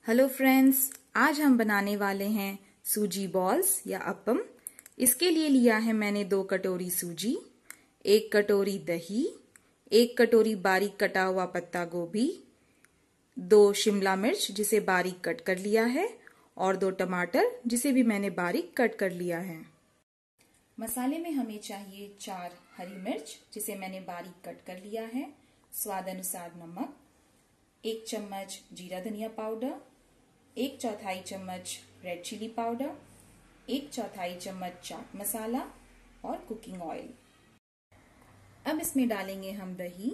Hello friends, आज हम बनाने वाले हैं सूजी बॉल्स या अप्पम। इसके लिए लिया है मैंने 2 कटोरी सूजी, 1 कटोरी दही, 1 कटोरी बारीक कटा हुआ पत्ता गोभी, 2 शिमला मिर्च जिसे बारीक कट कर लिया है और 2 टमाटर जिसे भी मैंने बारीक कट कर लिया है। मसाले में हमें चाहिए 4 हरी मिर्च जिसे मैंने बारीक कट कर लिया है, स्वाद अनुसार नमक, 1 चम्मच जीरा धनिया पाउडर, 1/4 चम्मच रेड चिली पाउडर, 1/4 चम्मच चाट मसाला और कुकिंग ऑयल। अब इसमें डालेंगे हम दही,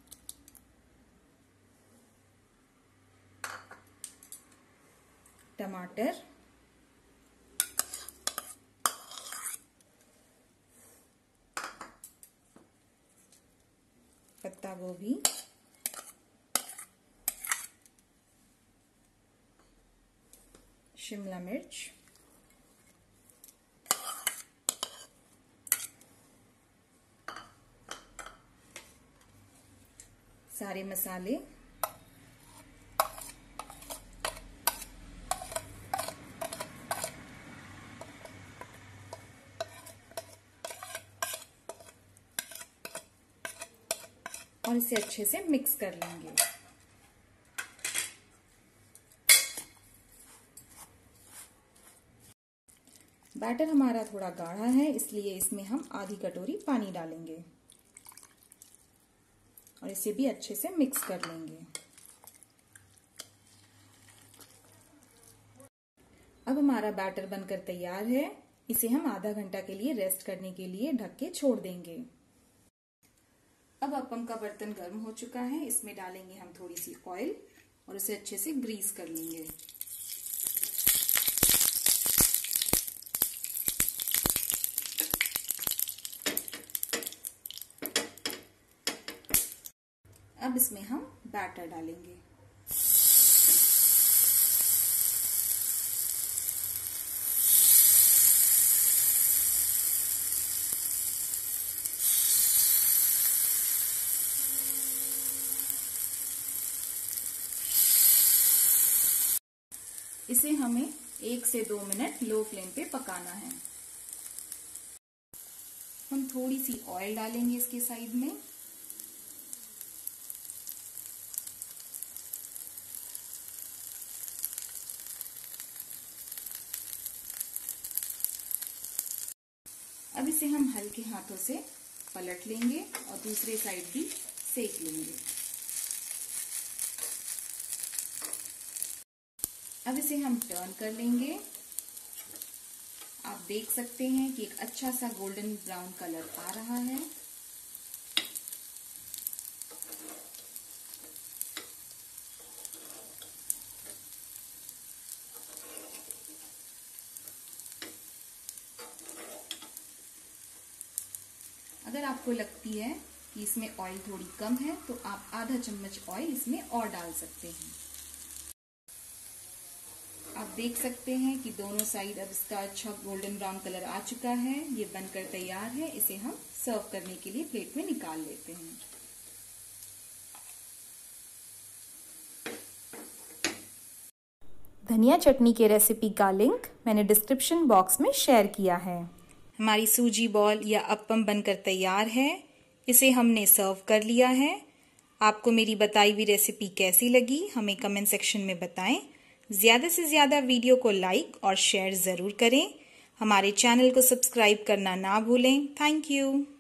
टमाटर, पत्ता गोभी, शिमला मिर्च, सारे मसाले, और इसे अच्छे से मिक्स कर लेंगे। बैटर हमारा थोड़ा गाढ़ा है, इसलिए इसमें हम आधी कटोरी पानी डालेंगे और इसे भी अच्छे से मिक्स कर लेंगे। अब हमारा बैटर बनकर तैयार है। इसे हम आधा घंटा के लिए रेस्ट करने के लिए ढक के छोड़ देंगे। अब अप्पम का बर्तन गर्म हो चुका है, इसमें डालेंगे हम थोड़ी सी ऑयल और उसे अच्छे से ग्रीस कर लेंगे। अब इसमें हम बैटर डालेंगे। इसे हमें 1 से 2 मिनट लो फ्लेम पे पकाना है। हम थोड़ी सी ऑयल डालेंगे इसके साइड में। अब इसे हम हल्के हाथों से पलट लेंगे और दूसरे साइड भी सेक लेंगे। अब इसे हम टर्न कर लेंगे। आप देख सकते हैं कि एक अच्छा सा गोल्डन ब्राउन कलर आ रहा है। अगर आपको लगती है कि इसमें ऑयल थोड़ी कम है तो आप आधा चम्मच ऑयल इसमें और डाल सकते हैं। आप देख सकते हैं कि दोनों साइड अब इसका अच्छा गोल्डन ब्राउन कलर आ चुका है। ये बनकर तैयार है। इसे हम सर्व करने के लिए प्लेट में निकाल लेते हैं। धनिया चटनी के रेसिपी का लिंक मैंने डिस्क्रिप्शन बॉक्स में शेयर किया है। हमारी सूजी बॉल या अप्पम बनकर तैयार है। इसे हमने सर्व कर लिया है। आपको मेरी बताई हुई रेसिपी कैसी लगी हमें कमेंट सेक्शन में बताएं। ज्यादा से ज्यादा वीडियो को लाइक और शेयर जरूर करें। हमारे चैनल को सब्सक्राइब करना ना भूलें। Thank you.